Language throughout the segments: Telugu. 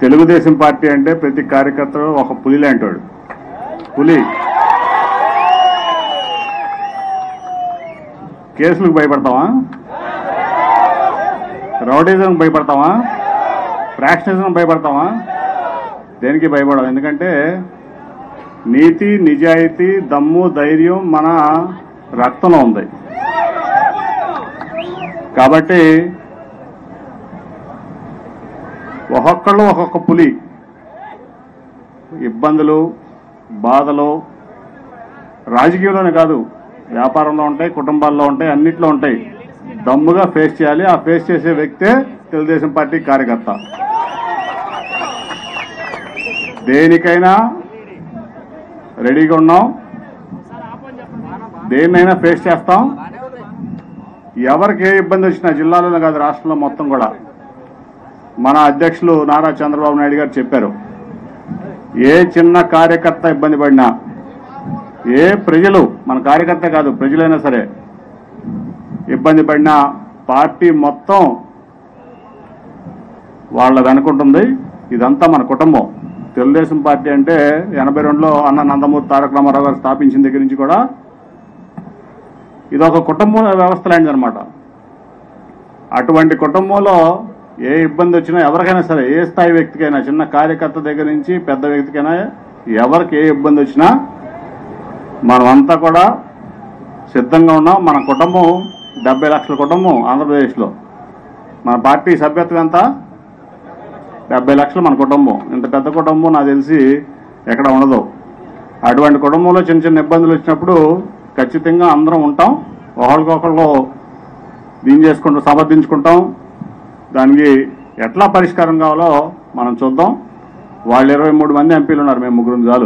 తెలుగుదేశం పార్టీ అంటే ప్రతి కార్యకర్త ఒక పులి లాంటివాడు. పులి కేసులకు భయపడతావా? రౌడీజం భయపడతావా? ఫ్రాక్షనిజం భయపడతావా? దేనికి భయపడవు. ఎందుకంటే నీతి, నిజాయితీ, దమ్ము, ధైర్యం మన రక్తంలో ఉంది. కాబట్టి ఒక్కొక్కళ్ళు ఒక్కొక్క పులి. ఇబ్బందులు, బాధలు రాజకీయంలోనే కాదు, వ్యాపారంలో ఉంటాయి, కుటుంబాల్లో ఉంటాయి, అన్నిట్లో ఉంటాయి. దమ్ముగా ఫేస్ చేయాలి. ఆ ఫేస్ చేసే వ్యక్తే తెలుగుదేశం పార్టీ కార్యకర్త. దేనికైనా రెడీగా ఉన్నాం, దేన్నైనా ఫేస్ చేస్తాం. ఎవరికి ఏ ఇబ్బంది వచ్చినా జిల్లాలోనే కాదు రాష్ట్రంలో మొత్తం కూడా మన అధ్యక్షులు నారా చంద్రబాబు నాయుడు గారు చెప్పారు, ఏ చిన్న కార్యకర్త ఇబ్బంది పడినా, ఏ ప్రజలు, మన కార్యకర్త కాదు ప్రజలైనా సరే ఇబ్బంది పడినా పార్టీ మొత్తం వాళ్ళ వెనుకుంటుంది. ఇదంతా మన కుటుంబం. తెలుగుదేశం పార్టీ అంటే 82లో అన్న నందమూరి తారక రామారావు గారు స్థాపించిన దగ్గర నుంచి కూడా ఇదొక కుటుంబం వ్యవస్థ లాంటిదన్నమాట. అటువంటి కుటుంబంలో ఏ ఇబ్బంది వచ్చినా ఎవరికైనా సరే, ఏ స్థాయి వ్యక్తికైనా, చిన్న కార్యకర్త దగ్గర నుంచి పెద్ద వ్యక్తికైనా ఎవరికి ఏ ఇబ్బంది వచ్చినా మనమంతా కూడా సిద్ధంగా ఉన్నాం. మన కుటుంబం 70 లక్షల కుటుంబం ఆంధ్రప్రదేశ్లో. మన పార్టీ సభ్యత్వం ఎంత? 70 లక్షలు మన కుటుంబం. ఇంత పెద్ద కుటుంబం నాకు తెలిసి ఎక్కడ ఉండదు. అటువంటి కుటుంబంలో చిన్న చిన్న ఇబ్బందులు వచ్చినప్పుడు ఖచ్చితంగా అందరం ఉంటాం. ఒకరికొకళ్ళు దీని చేసుకుంటాం, సమర్థించుకుంటాం. దానికి ఎట్లా పరిష్కారం కావాలో మనం చూద్దాం. వాళ్ళు 23 మంది ఎంపీలు ఉన్నారు, మేము 3 చాలు.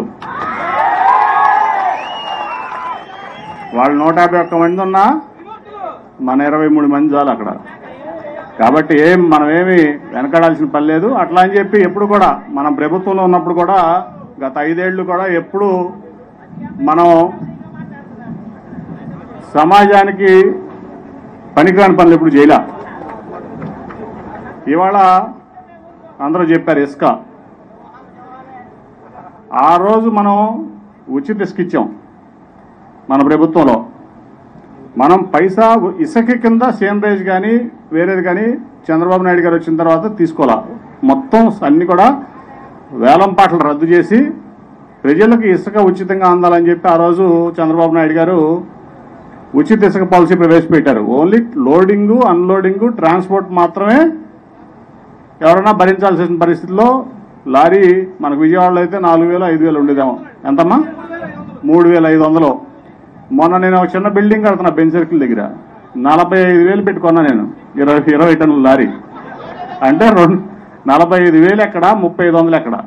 వాళ్ళు 151 మంది ఉన్నా మన 23 మంది చాలు అక్కడ. కాబట్టి మనమేమి వెనకడాల్సిన పని లేదు. అట్లా అని చెప్పి ఎప్పుడు కూడా మనం ప్రభుత్వంలో ఉన్నప్పుడు కూడా గత 5 ఏళ్లు కూడా ఎప్పుడు మనం సమాజానికి పనికిరాని పనులు ఎప్పుడు చేయలే. ఇవాళ అందరూ చెప్పారు ఇసుక. ఆ రోజు మనం ఉచిత ఇసుక ఇచ్చాం మన ప్రభుత్వంలో. మనం పైసా ఇసుక కింద సేనరేజ్ కానీ వేరేది కానీ చంద్రబాబు నాయుడు గారు వచ్చిన తర్వాత తీసుకోవాలా. మొత్తం అన్ని కూడా వేలం పాటలు రద్దు చేసి ప్రజలకు ఇసుక ఉచితంగా అందాలని చెప్పి ఆ రోజు చంద్రబాబు నాయుడు గారు ఉచిత ఇసుక పాలసీ ప్రవేశపెట్టారు. ఓన్లీ లోడింగు, అన్లోడింగు, ట్రాన్స్పోర్ట్ మాత్రమే ఎవరైనా భరించాల్సిన పరిస్థితుల్లో. లారీ మనకు విజయవాడలో అయితే 4000, 5000 ఉండేదేమో. ఎంతమ్మా? 3500. మొన్న నేను ఒక చిన్న బిల్డింగ్ కడుతున్నా బెంచ్ సర్కిల్ దగ్గర, 45,000 పెట్టుకున్నా నేను. 20 టన్నుల లారీ అంటే 45,000 ఎక్కడ, 3500 ఎక్కడ?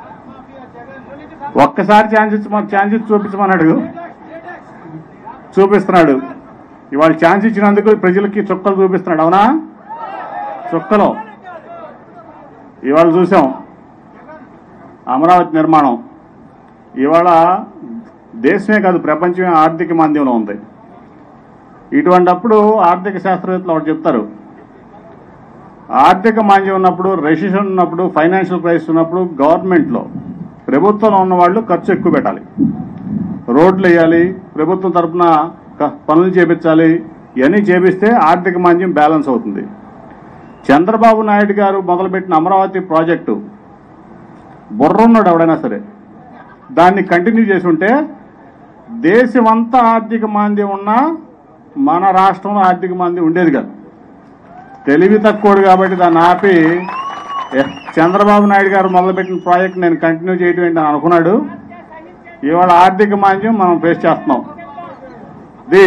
ఒక్కసారి ఛాన్స్ ఇచ్చి చూపించమన్నాడు, చూపిస్తున్నాడు. ఇవాళ ఛాన్స్ ఇచ్చినందుకు ప్రజలకి చుక్కలు చూపిస్తున్నాడు. అవునా? చుక్కలు ఇవాళ చూసాం. అమరావతి నిర్మాణం ఇవాళ దేశమే కాదు ప్రపంచమే ఆర్థిక మాంద్యంలో ఉంది. ఇటువంటప్పుడు ఆర్థిక శాస్త్రవేత్తలు ఒకటి చెప్తారు, ఆర్థిక మాంద్యం ఉన్నప్పుడు, రెసిషన్ ఉన్నప్పుడు, ఫైనాన్షియల్ క్రైసిస్ ఉన్నప్పుడు గవర్నమెంట్లో ప్రభుత్వంలో ఉన్న వాళ్ళు ఖర్చు ఎక్కువ పెట్టాలి, రోడ్లు వేయాలి, ప్రభుత్వం తరఫున పనులు చేపించాలి. ఇవన్నీ చేపిస్తే ఆర్థిక మాంద్యం బ్యాలెన్స్ అవుతుంది. చంద్రబాబు నాయుడు గారు మొదలుపెట్టిన అమరావతి ప్రాజెక్టు బుర్రున్నాడు ఎవడైనా సరే దాన్ని కంటిన్యూ చేసి ఉంటే దేశమంతా ఆర్థిక మాంద్యం ఉన్నా మన రాష్ట్రంలో ఆర్థిక మాంద్యం ఉండేది కాదు. తెలివి తక్కువడు కాబట్టి దాన్ని ఆపి చంద్రబాబు నాయుడు గారు మొదలుపెట్టిన ప్రాజెక్ట్ నేను కంటిన్యూ చేయడం ఏంటని అనుకున్నాడు. ఇవాళ ఆర్థిక మాంద్యం మనం ఫేస్ చేస్తున్నాం. ఇది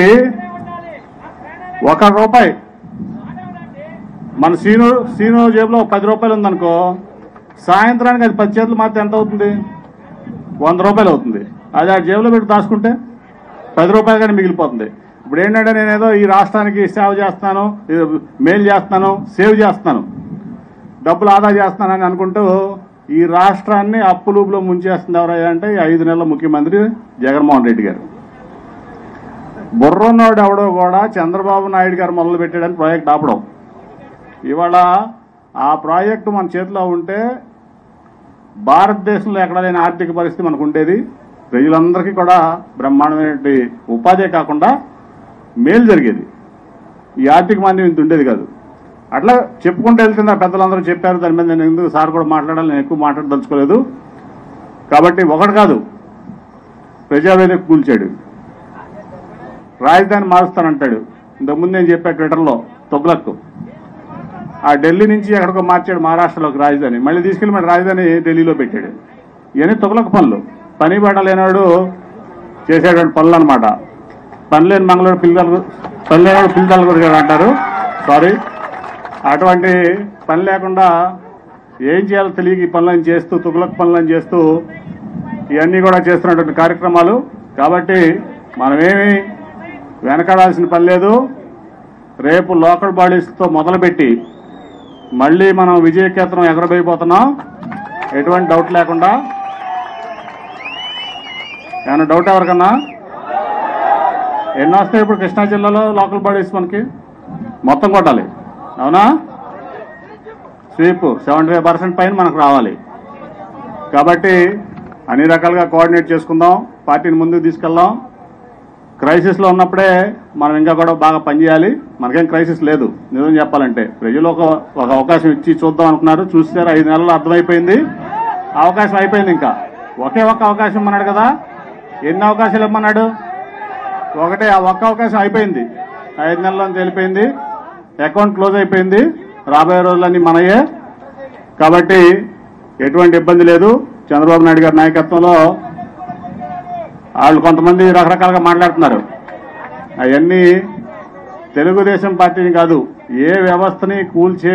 ₹1 మన సీను జేబులో 10 రూపాయలు ఉందనుకో, సాయంత్రానికి అది 10 చేతులు మాత్రం ఎంత అవుతుంది? 100 రూపాయలు అవుతుంది. అది ఆ జేబులో పెట్టి దాచుకుంటే 10 రూపాయలు కానీ మిగిలిపోతుంది. ఇప్పుడు ఏంటంటే నేనేదో ఈ రాష్ట్రానికి సేవ చేస్తున్నాను, మేలు చేస్తున్నాను, సేవ్ చేస్తున్నాను, డబ్బులు ఆదా చేస్తున్నానని అనుకుంటూ ఈ రాష్ట్రాన్ని అప్పులూపులో ముంచేస్తుంది ఎవరయ్యా అంటే 5 నెలల ముఖ్యమంత్రి జగన్మోహన్ రెడ్డి గారు. బుర్రన్నోడు ఎవడో కూడా చంద్రబాబు నాయుడు గారు మొదలు పెట్టాడని ప్రాజెక్ట్ ఆపడం. ఇవాళ ఆ ప్రాజెక్టు మన చేతిలో ఉంటే భారతదేశంలో ఎక్కడ లేని ఆర్థిక పరిస్థితి మనకు ఉండేది. ప్రజలందరికీ కూడా బ్రహ్మాండమైన ఉపాధే కాకుండా మేలు జరిగేది. ఈ ఆర్థిక మాంద్యం ఇంత ఉండేది కాదు. అట్లా చెప్పుకుంటూ వెళ్తున్న పెద్దలందరూ చెప్పారు. దాని మీద నేను ఎందుకు సార్ కూడా మాట్లాడాలి, నేను ఎక్కువ మాట్లాడదలుచుకోలేదు. కాబట్టి ఒకటి కాదు, ప్రజావేదిక కూల్చాడు, రాజధాని మారుస్తానంటాడు. ఇంతకుముందు నేను చెప్పా ట్విట్టర్లో తొగ్లక్ ఆ ఢిల్లీ నుంచి ఎక్కడికో మార్చాడు, మహారాష్ట్రలోకి రాజధాని. మళ్ళీ తీసుకెళ్ళి మన రాజధాని ఢిల్లీలో పెట్టాడు. ఇవన్నీ తొగ్లక్ పనులు, పని బాట లేనాడు చేసేటువంటి పనులు అనమాట. పని లేని మంగళూరు పిల్లలు కూడా అంటారు. సారీ, అటువంటి పని లేకుండా ఏం చేయాలో తెలియక ఈ పనులను చేస్తూ తుగ్లక్ పనులను చేస్తూ ఇవన్నీ కూడా చేస్తున్నటువంటి కార్యక్రమాలు. కాబట్టి మనమేమి వెనకాడాల్సిన పని లేదు. రేపు లోకల్ బాడీస్తో మొదలుపెట్టి మళ్ళీ మనం విజయకేతనం ఎగరబోయిపోతున్నాం, ఎటువంటి డౌట్ లేకుండా. ఏమైనా డౌట్ ఎవరికన్నా? ఎన్ని వస్తాయి ఇప్పుడు కృష్ణా జిల్లాలో లోకల్ బాడీస్? మనకి మొత్తం కొట్టాలి, అవునా? స్వీప్ 75% పైన మనకు రావాలి. కాబట్టి అన్ని రకాలుగా కోఆర్డినేట్ చేసుకుందాం, పార్టీని ముందుకు తీసుకెళ్దాం. క్రైసిస్లో ఉన్నప్పుడే మనం ఇంకా కూడా బాగా పనిచేయాలి. మనకేం క్రైసిస్ లేదు నిజం చెప్పాలంటే. ప్రజలు ఒక అవకాశం ఇచ్చి చూద్దాం అనుకున్నారు, చూసారు. 5 నెలల్లో అర్థమైపోయింది, అవకాశం అయిపోయింది. ఇంకా ఒకే ఒక్క అవకాశం ఇమ్మన్నాడు కదా. ఎన్ని అవకాశాలు ఇమ్మన్నాడు? ఒకటే. ఆ ఒక్క అవకాశం అయిపోయింది, 5 నెలల్లో తెలిపోయింది. అకౌంట్ క్లోజ్ అయిపోయింది. రాబోయే రోజులన్నీ మనయే. కాబట్టి ఎటువంటి ఇబ్బంది లేదు. చంద్రబాబు నాయుడు గారి నాయకత్వంలో వాళ్ళు కొంతమంది రకరకాలుగా మాట్లాడుతున్నారు. అవన్నీ తెలుగుదేశం పార్టీని కాదు, ఏ వ్యవస్థని కూల్చే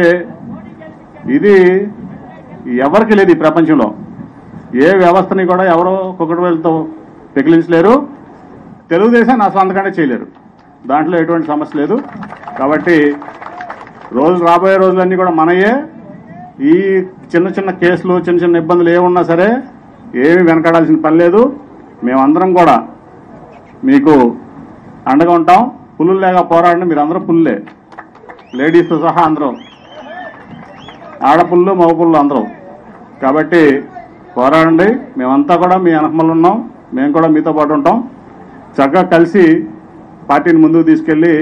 ఇది ఎవరికి లేదు ఈ ప్రపంచంలో. ఏ వ్యవస్థని కూడా ఎవరో కుక్కటి వేలతో పెకిలించలేరు. తెలుగుదేశాన్ని అసలు అంతకంటే చేయలేరు. దాంట్లో ఎటువంటి సమస్య లేదు. కాబట్టి రాబోయే రోజులన్నీ కూడా మనయే. ఈ చిన్న చిన్న కేసులు, చిన్న చిన్న ఇబ్బందులు ఏమున్నా సరే ఏమి వెనకాడాల్సిన పని లేదు. మేమందరం కూడా మీకు అండగా ఉంటాం. పుల్లు లేక పోరాడండి. మీరు అందరూ పుల్లే, లేడీస్తో సహా అందరూ, ఆడపుల్లు మగపుల్లు అందరూ. కాబట్టి పోరాడండి. మేమంతా కూడా మీ వెనకమలు ఉన్నాం. మేము కూడా మీతో పాటు ఉంటాం. చక్కగా కలిసి పార్టీని ముందుకు తీసుకెళ్లి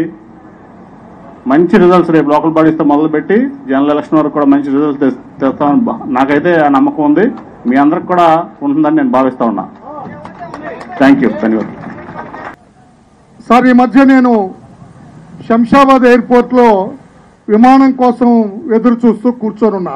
మంచి రిజల్ట్స్ రేపు లోకల్ బాడీస్తో మొదలుపెట్టి జనరల్ ఎలక్షన్ వరకు కూడా మంచి రిజల్ట్స్ తెస్తామని నాకైతే ఆ నమ్మకం ఉంది. మీ అందరికి కూడా ఉంటుందని నేను భావిస్తా ఉన్నా. Thank you. ధన్యవాదాలు సార్. ఈ మధ్య నేను శంషాబాద్ ఎయిర్పోర్ట్లో విమానం కోసం ఎదురు చూస్తూ కూర్చొనున్నా.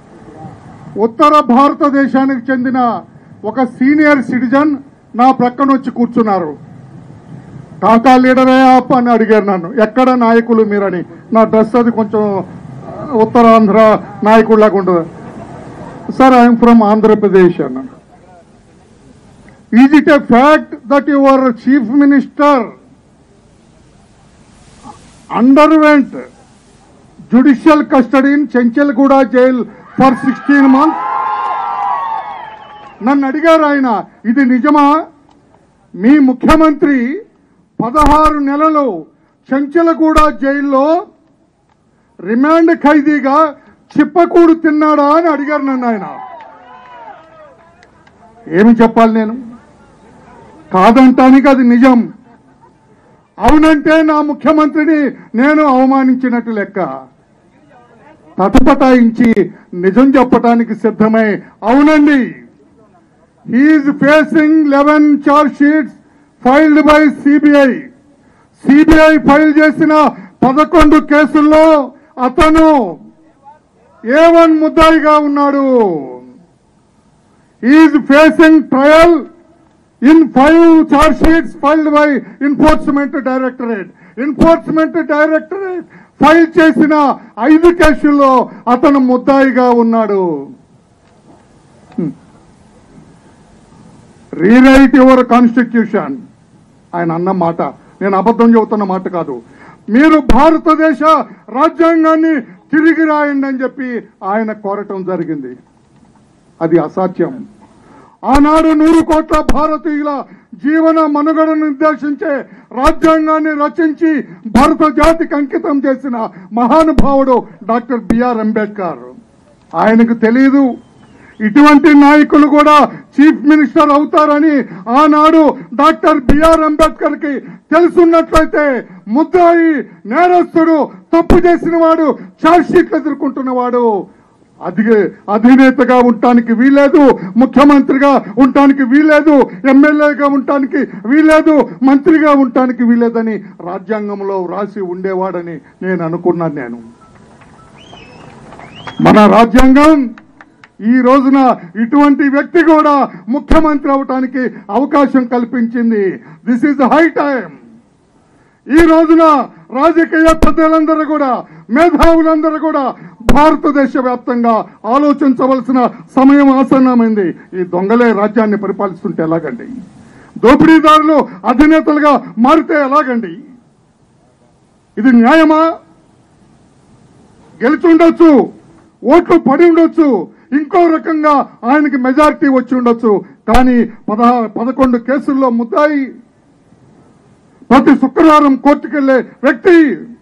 ఉత్తర భారతదేశానికి చెందిన ఒక సీనియర్ సిటిజన్ నా ప్రక్కన వచ్చి కూర్చున్నారు. టాటా లీడరే ఆప్ అని అడిగారు నన్ను. ఎక్కడ నాయకులు మీరని. నా డ్రెస్ అది కొంచెం ఉత్తరాంధ్ర నాయకుడిలాగా ఉంటుంది. సార్, ఐఎమ్ ఫ్రమ్ ఆంధ్రప్రదేశ్ అన్నాను. Is it a fact that your chief minister underwent judicial custody in Chanchalguda jail for 16 months? నన్ను అడిగారు ఆయన, ఇది నిజమా? మీ ముఖ్యమంత్రి 16 నెలలు చెంచల్గూడ జైల్లో రిమాండ్ ఖైదీగా చిప్పకూడు తిన్నాడా అని అడిగారు నన్ను ఆయన. ఏమి చెప్పాలి నేను? కాదంటానికి అది నిజం, అవునంటే నా ముఖ్యమంత్రిని నేను అవమానించినట్టు లెక్క. తటపటాయించి నిజం చెప్పడానికి సిద్ధమై, అవునండి, he is facing 11 charge sheets filed by CBI. CBI file చేసిన 11 కేసుల్లో అతను A1 ముద్దాయిగా ఉన్నాడు. Is facing trial in 5 charge sheets filed by enforcement directorate. Enforcement directorate file చేసిన 5 కేసుల్లో అతను ముద్దాయిగా ఉన్నాడు. రీరైట్ యువర్ కాన్స్టిట్యూషన్ ఆయన అన్న మాట. నేను అబద్ధం చెబుతున్న మాట కాదు. మీరు భారతదేశ రాజ్యాంగాన్ని తిరిగి రాయండి అని చెప్పి ఆయన కోరటం జరిగింది. అది అసాధ్యం. ఆనాడు 100 కోట్ల భారతీయుల జీవన మనుగడను నిర్దేశించే రాజ్యాంగాన్ని రచించి భారత జాతికి అంకితం చేసిన మహానుభావుడు డాక్టర్ బిఆర్ అంబేద్కర్. ఆయనకు తెలియదు ఇటువంటి నాయకులు కూడా చీఫ్ మినిస్టర్ అవుతారని ఆనాడు డాక్టర్ బిఆర్ అంబేద్కర్ కి తెలుసున్నట్లయితే ముద్దాయి నేరస్తుడు తప్పు చేసిన వాడు ఛార్జ్ షీట్లు ఎదుర్కొంటున్నవాడు అధినేతగా ఉండటానికి వీలేదు, ముఖ్యమంత్రిగా ఉండటానికి వీలేదు, ఎమ్మెల్యేగా ఉండటానికి వీలేదు, మంత్రిగా ఉండటానికి వీలేదని రాజ్యాంగంలో వ్రాసి ఉండేవాడని నేను అనుకున్నాను. మన రాజ్యాంగం ఈ రోజున ఇటువంటి వ్యక్తి కూడా ముఖ్యమంత్రి అవటానికి అవకాశం కల్పించింది. This is high time. ఈ రోజున రాజకీయ పెద్దలందరూ కూడా, మేధావులందరూ కూడా భారతదేశ వ్యాప్తంగా ఆలోచించవలసిన సమయం ఆసన్నమైంది. ఈ దొంగలే రాజ్యాన్ని పరిపాలిస్తుంటే ఎలాగండి? దోపిడీదారులు అధినేతలుగా మారితే ఎలాగండి? ఇది న్యాయమా? గెలిచి ఉండొచ్చు, ఓట్లు పడి ఉండొచ్చు, ఇంకో రకంగా ఆయనకి మెజారిటీ వచ్చి ఉండొచ్చు, కానీ 11 కేసుల్లో ముద్దాయి, ప్రతి శుక్రవారం కోర్టుకెళ్లే వ్యక్తి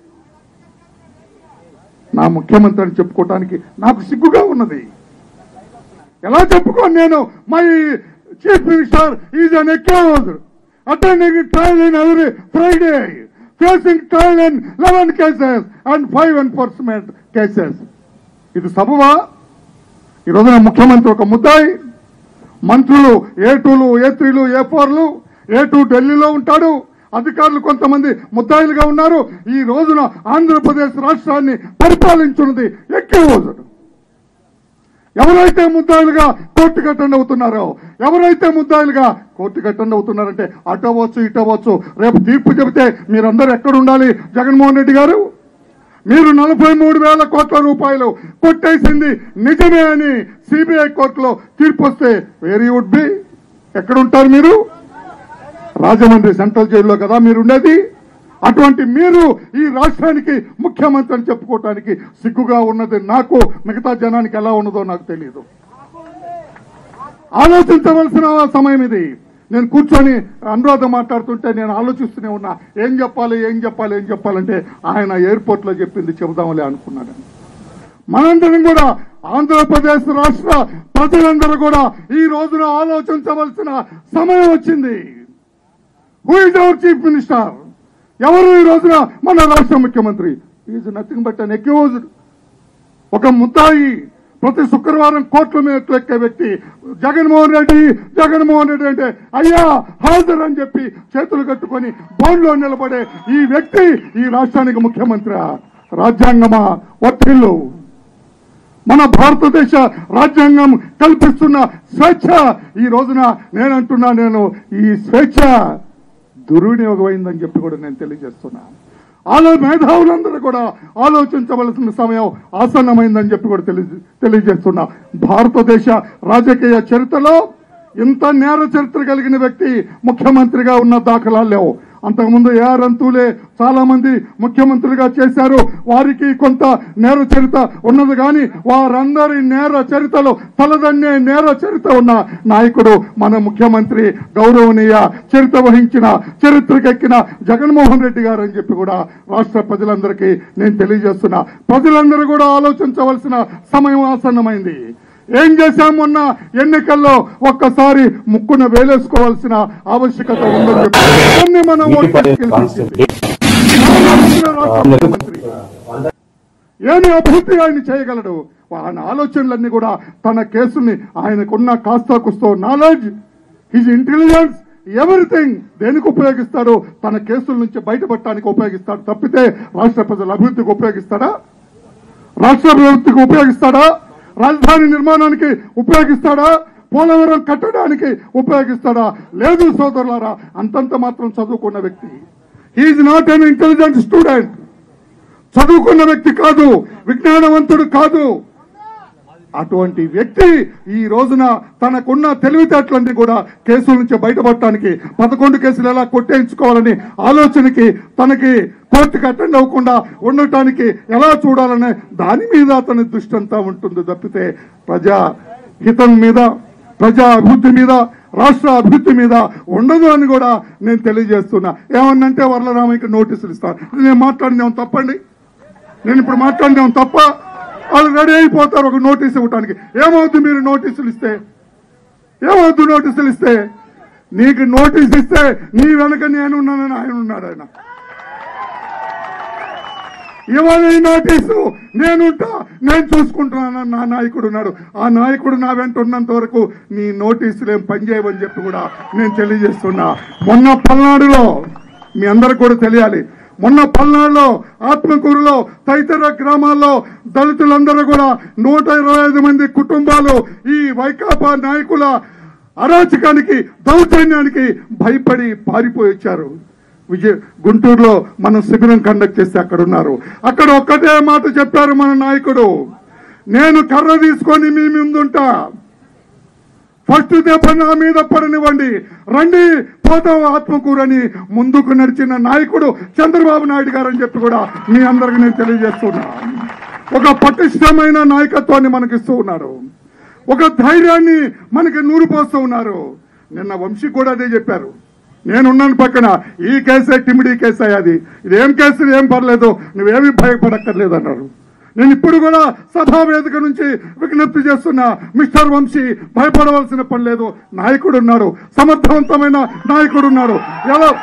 నా ముఖ్యమంత్రి అని చెప్పుకోవటానికి నాకు సిగ్గుగా ఉన్నది. ఎలా చెప్పుకోను నేను? My chief minister is an accused attending trial in every Friday, facing trial in 11 cases and 5 enforcement cases. ఇది సబబా? ఈ రోజున ముఖ్యమంత్రి ఒక ముద్దాయి, మంత్రులు A2లు, A3లు, A4లు, A2 ఢిల్లీలో ఉంటాడు, అధికారులు కొంతమంది ముద్దాయిలుగా ఉన్నారు. ఈ రోజున ఆంధ్రప్రదేశ్ రాష్ట్రాన్ని పరిపాలించున్నది అక్యూజ్డ్. ఎవరైతే ముద్దాయిలుగా కోర్టుకు అటెండ్ అవుతున్నారో, ఎవరైతే ముద్దాయిలుగా కోర్టుకు అటెండ్ అవుతున్నారంటే అటవచ్చు ఇటవచ్చు, రేపు తీర్పు చెబితే మీరందరూ ఎక్కడ ఉండాలి? జగన్మోహన్ రెడ్డి గారు, మీరు 43,000 కోట్ల రూపాయలు కొట్టేసింది నిజమే అని సిబిఐ కోర్టులో తీర్పు వస్తే వేర్ యూ వుడ్ బి? ఎక్కడుంటారు మీరు? రాజమండ్రి సెంట్రల్ జైల్లో కదా మీరు ఉండేది. అటువంటి మీరు ఈ రాష్ట్రానికి ముఖ్యమంత్రి అని చెప్పుకోవటానికి సిగ్గుగా ఉన్నది నాకు. మిగతా జనానికి ఎలా ఉన్నదో నాకు తెలియదు. ఆలోచించవలసిన సమయం ఇది. నేను కూర్చొని అనురాధ మాట్లాడుతుంటే నేను ఆలోచిస్తూనే ఉన్నా, ఏం చెప్పాలంటే ఆయన ఎయిర్పోర్ట్ లో చెప్పింది చెబుదామలే అనుకున్నాడు. మనందరం కూడా ఆంధ్రప్రదేశ్ రాష్ట్ర ప్రజలందరూ కూడా ఈ రోజున ఆలోచించవలసిన సమయం వచ్చింది. Who is our chief minister? ఎవరు ఈ రోజున మన రాష్ట్ర ముఖ్యమంత్రి? Is nothing but an accused. ఒక ముద్దాయి, ప్రతి శుక్రవారం కోర్టుల మీద ఎక్కే వ్యక్తి జగన్మోహన్ రెడ్డి అంటే అయ్యా హాజరు అని చెప్పి చేతులు కట్టుకొని బోన్లో నిలబడే ఈ వ్యక్తి ఈ రాష్ట్రానికి ముఖ్యమంత్రి. రాజ్యాంగమా వర్తిల్లు? మన భారతదేశ రాజ్యాంగం కల్పిస్తున్న స్వేచ్ఛ ఈ రోజున నేను ఈ స్వేచ్ఛ దుర్వినియోగమైందని చెప్పి కూడా నేను తెలియజేస్తున్నా. మేధావులందరూ కూడా ఆలోచించవలసిన సమయం ఆసన్నమైందని చెప్పి కూడా తెలియజేస్తున్నా. భారతదేశ రాజకీయ చరిత్రలో ఇంత నేర చరిత్ర కలిగిన వ్యక్తి ముఖ్యమంత్రిగా ఉన్న దాఖలాలు లేవు. అంతకుముందు ఏఆర్ అంతూలే చాలా మంది ముఖ్యమంత్రులుగా చేశారు, వారికి కొంత నేర చరిత్ర ఉన్నది. కానీ వారందరి నేర చరిత్రలో తలదన్నే నేర చరిత్ర ఉన్న నాయకుడు మన ముఖ్యమంత్రి, గౌరవనీయ చరిత్ర వహించిన, చరిత్రకెక్కిన జగన్మోహన్ రెడ్డి గారు అని చెప్పి కూడా రాష్ట్ర ప్రజలందరికీ నేను తెలియజేస్తున్నా. ప్రజలందరూ కూడా ఆలోచించవలసిన సమయం ఆసన్నమైంది. ఏం చేశాం మొన్న ఎన్నికల్లో? ఒక్కసారి ముక్కున వేలేసుకోవాల్సిన ఆవశ్యకత ఉందని చెప్పి మనం ఏమి అభివృద్ధి ఆయన చేయగలడు? ఆయన ఆలోచనలన్నీ కూడా తన కేసుల్ని, ఆయనకున్న కాస్తా కుస్తో నాలెడ్జ్, హిజ్ ఇంటెలిజెన్స్, ఎవ్రీథింగ్ దేనికి ఉపయోగిస్తాడు? తన కేసుల నుంచి బయటపడటానికి ఉపయోగిస్తాడు తప్పితే రాష్ట్ర ప్రజల అభివృద్ధికి ఉపయోగిస్తాడా? రాష్ట్ర అభివృద్ధికి ఉపయోగిస్తాడా? రాజధాని నిర్మాణానికి ఉపయోగిస్తాడా? పోలవరం కట్టడానికి ఉపయోగిస్తాడా? లేదు సోదరులారా, అంతంత మాత్రం చదువుకున్న వ్యక్తి. He is not an intelligent student. చదువుకున్న వ్యక్తి కాదు, విజ్ఞానవంతుడు కాదు. అటువంటి వ్యక్తి ఈ రోజున తనకున్న తెలివితేటలన్నీ కూడా కేసుల నుంచి బయటపడటానికి, 11 కేసులు ఎలా కొట్టేయించుకోవాలని ఆలోచనకి, తనకి కోర్టుకు అటెండ్ అవ్వకుండా ఉండటానికి ఎలా చూడాలనే దాని మీద అతని దృష్టి అంతా ఉంటుంది తప్పితే ప్రజా హితం మీద, ప్రజా అభివృద్ధి మీద, రాష్ట్ర అభివృద్ధి మీద ఉండదు అని కూడా నేను తెలియజేస్తున్నా. ఏమన్నంటే వరలరామయ్యకి నోటీసులు ఇస్తాను. నేను మాట్లాడినేమో తప్పండి? నేను ఇప్పుడు మాట్లాడినేమో తప్ప? వాళ్ళు రెడీ అయిపోతారు ఒక నోటీస్ ఇవ్వటానికి. ఏమవుతుంది మీరు నోటీసులు ఇస్తే? ఏమవుతుంది నోటీసులు ఇస్తే? నీకు నోటీస్ ఇస్తే నీ వెనక నేనున్నానని ఆయన ఉన్నాడు. ఆయన ఇవాళ ఈ నోటీసు నేనుంటా, నేను చూసుకుంటున్నానని నా నాయకుడు ఉన్నాడు. ఆ నాయకుడు నా వెంట ఉన్నంత వరకు నీ నోటీసులు ఏం పనిచేయవని చెప్పి కూడా నేను తెలియజేస్తున్నా. మొన్న పల్నాడులో మీ అందరికి కూడా తెలియాలి, మొన్న పల్నాడులో ఆత్మకూరులో తదితర గ్రామాల్లో దళితులందరూ కూడా 125 మంది కుటుంబాలు ఈ వైకాపా నాయకుల అరాచకానికి దౌర్జన్యానికి భయపడి పారిపోయి వచ్చారు. గుంటూరులో మనం శిబిరం కండక్ట్ చేస్తే అక్కడ ఉన్నారు. అక్కడ ఒక్కటే మాట చెప్పారు మన నాయకుడు, నేను కర్ర తీసుకొని మీ ముందుంటా, ఫస్ట్ దెబ్బ నా మీద పడనివ్వండి, రండి పోతాం ఆత్మకూరని ముందుకు నడిచిన నాయకుడు చంద్రబాబు నాయుడు గారు అని చెప్పి కూడా మీ అందరికి నేను తెలియజేస్తున్నా. ఒక పటిష్టమైన నాయకత్వాన్ని మనకిస్తూ ఉన్నారు, ఒక ధైర్యాన్ని మనకి నూరిపోస్తూ ఉన్నారు. నిన్న వంశీ కూడా అదే చెప్పారు, నేనున్నాను పక్కన, ఈ కేసే టిమిడి కేసే, అది ఇదేం కేసు ఏం పర్లేదు, నువ్వేమీ భయపడక్కర్లేదు అన్నారు. నేను ఇప్పుడు కూడా సభా వేదిక నుంచి విజ్ఞప్తి చేస్తున్నా, మిస్టర్ వంశీ భయపడవలసిన పని లేదు. నాయకుడు ఉన్నాడు, సమర్థవంతమైన నాయకుడు ఉన్నాడు, ఎలా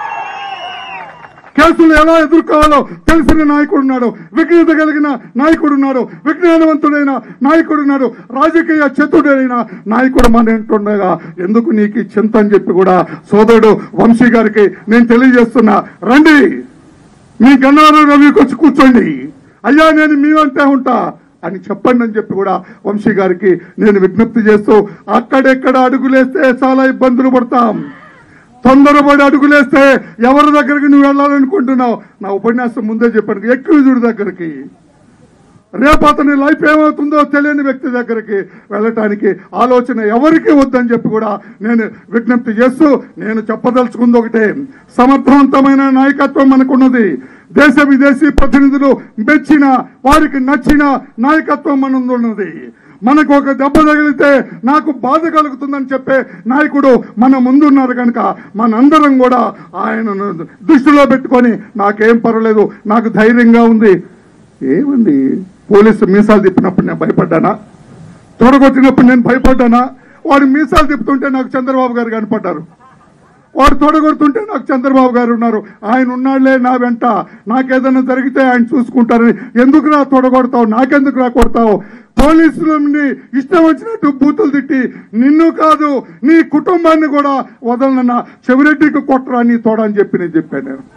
కేసులు ఎలా ఎదుర్కోవాలో తెలిసిన నాయకుడు ఉన్నాడు, విజ్ఞత కలిగిన నాయకుడు ఉన్నాడు, విజ్ఞానవంతుడైన నాయకుడు ఉన్నాడు, రాజకీయ చతుడైన నాయకుడు మన ఇంటుండగా ఎందుకు నీకు చింత అని చెప్పి కూడా సోదరుడు వంశీ గారికి నేను తెలియజేస్తున్నా. రండి, మీ గన్నారం రవికి వచ్చి కూర్చోండి, అయ్యా నేను మీ వెంటే ఉంటా అని చెప్పండి అని చెప్పి కూడా వంశీ గారికి నేను విజ్ఞప్తి చేస్తూ, అక్కడెక్కడ అడుగులేస్తే చాలా ఇబ్బందులు పడతాం. తొందరపడి అడుగులేస్తే ఎవరి దగ్గరికి నువ్వు వెళ్ళాలనుకుంటున్నావు? నా ఉపన్యాసం ముందే చెప్పాను, ఎక్యూజుడి దగ్గరికి, రేపు అతని లైఫ్ ఏమవుతుందో తెలియని వ్యక్తి దగ్గరికి వెళ్ళటానికి ఆలోచన ఎవరికి వద్దని చెప్పి కూడా నేను విజ్ఞప్తి చేస్తూ, నేను చెప్పదలుచుకుంది ఒకటే, సమర్థవంతమైన నాయకత్వం మనకున్నది. దేశ విదేశీ ప్రతినిధులు మెచ్చిన, వారికి నచ్చిన నాయకత్వం మనకున్నది. మనకు ఒక దెబ్బ తగిలితే నాకు బాధ కలుగుతుందని చెప్పే నాయకుడు మన ముందున్నారు కనుక మనందరం కూడా ఆయనను దృష్టిలో పెట్టుకొని నాకేం పర్వాలేదు, నాకు ధైర్యంగా ఉంది. ఏమండి, పోలీసు మీసాలు తిప్పినప్పుడు నేను భయపడ్డానా? తొడగొట్టినప్పుడు నేను భయపడ్డానా? వాడు మీసాలు తిప్పుతుంటే నాకు చంద్రబాబు గారు కనపడ్డారు, వాడు తొడగొడుతుంటే నాకు చంద్రబాబు గారు ఉన్నారు. ఆయన ఉన్నాళ్లే నా వెంట, నాకేదైనా జరిగితే ఆయన చూసుకుంటారని. ఎందుకురా తొడగొడతావు, నాకెందుకురా కొడతావు? పోలీసులని ఇష్టం వచ్చినట్టు బూతులు తిట్టి నిన్ను కాదు నీ కుటుంబాన్ని కూడా వదలనన్నా, చెవిరెడ్డికి కొట్టరా నీ తోడ అని చెప్పి నేను చెప్పాను. నేను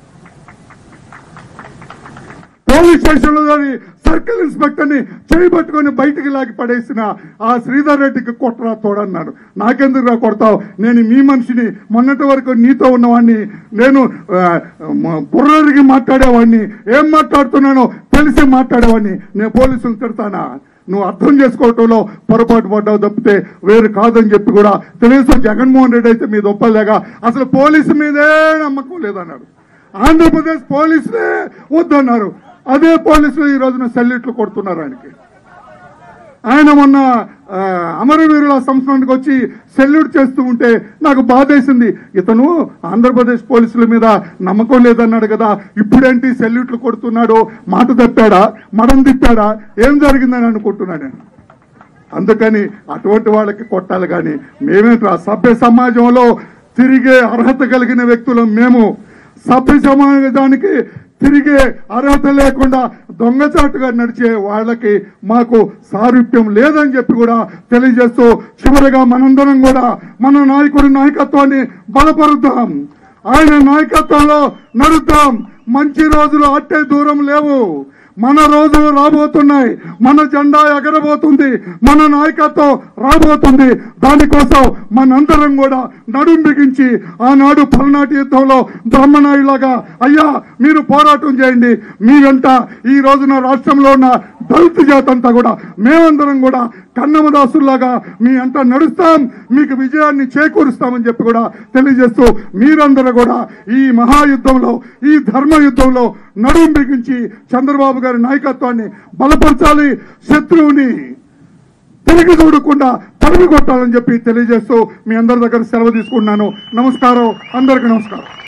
పోలీస్ స్టేషన్లో సర్కిల్ ఇన్స్పెక్టర్ ని చేయబట్టుకొని బయటికి లాగి పడేసిన ఆ శ్రీధర్ రెడ్డికి కొట్టరా తోడన్నాడు. నాకెందుకురా కొడతావు? నేను మీ మనిషిని, మొన్నటి వరకు నీతో ఉన్నవాడిని, నేను బుర్రరికి మాట్లాడేవాడిని, ఏం మాట్లాడుతున్నానో తెలిసి మాట్లాడేవాడిని. నేను పోలీసులు తిడతానా? నువ్వు అర్థం చేసుకోవటంలో పొరపాటు పడ్డావు తప్పితే వేరు కాదని చెప్పి కూడా తెలుసు. జగన్మోహన్ రెడ్డి అయితే మీద ఒప్పలేగా అసలు పోలీసు మీదే నమ్మకం లేదన్నాడు. ఆంధ్రప్రదేశ్ పోలీసులే వద్దన్నారు. అదే పోలీసులు ఈ రోజున సెల్యూట్లు కొడుతున్నారు ఆయనకి. ఆయన మొన్న అమరవీరుల సంస్మరణకు వచ్చి సెల్యూట్ చేస్తూ ఉంటే నాకు బాధేసింది. ఇతను ఆంధ్రప్రదేశ్ పోలీసుల మీద నమ్మకం లేదన్నాడు కదా, ఇప్పుడేంటి సెల్యూట్లు కొడుతున్నాడు? మాట తప్పాడా, మడం తిప్పాడా, ఏం జరిగిందని అనుకుంటున్నాను నేను. అందుకని అటువంటి వాళ్ళకి కొట్టాలి. కానీ మేమేంట్రా, సభ్య సమాజంలో తిరిగే అర్హత కలిగిన వ్యక్తులం మేము. సభ్య సమాజానికి తిరిగే అర్హత లేకుండా దొంగచాటుగా నడిచే వాళ్ళకి మాకు సారూప్యం లేదని చెప్పి కూడా తెలియజేస్తూ, చివరిగా మనందరం కూడా మన నాయకుడి నాయకత్వాన్ని బలపరుద్దాం, ఆయన నాయకత్వంలో నడుద్దాం. మంచి రోజులు అట్టే దూరం లేవు, మన రోజులు రాబోతున్నాయి, మన జెండా ఎగరబోతుంది, మన నాయకత్వం రాబోతుంది. దానికోసం మనందరం కూడా నడుం బిగించి ఆనాడు పల్నాటి యుద్ధంలో బ్రహ్మనాయులాగా అయ్యా మీరు పోరాటం చేయండి, మీ వెంట ఈ రోజున రాష్ట్రంలో ఉన్న దళిత జాతంతా కూడా మేమందరం కూడా కన్నమదాసుల్లాగా మీ అంట నడుస్తాం, మీకు విజయాన్ని చేకూరుస్తామని చెప్పి కూడా తెలియజేస్తూ, మీరందరూ కూడా ఈ మహాయుద్ధంలో, ఈ ధర్మ యుద్ధంలో నడుం బిగించి చంద్రబాబు గారి నాయకత్వాన్ని బలపరచాలి, శత్రువుని తిరిగి చూడకుండా తరిమి కొట్టాలని చెప్పి తెలియజేస్తూ మీ అందరి దగ్గర సెలవు తీసుకుంటున్నాను. నమస్కారం, అందరికీ నమస్కారం.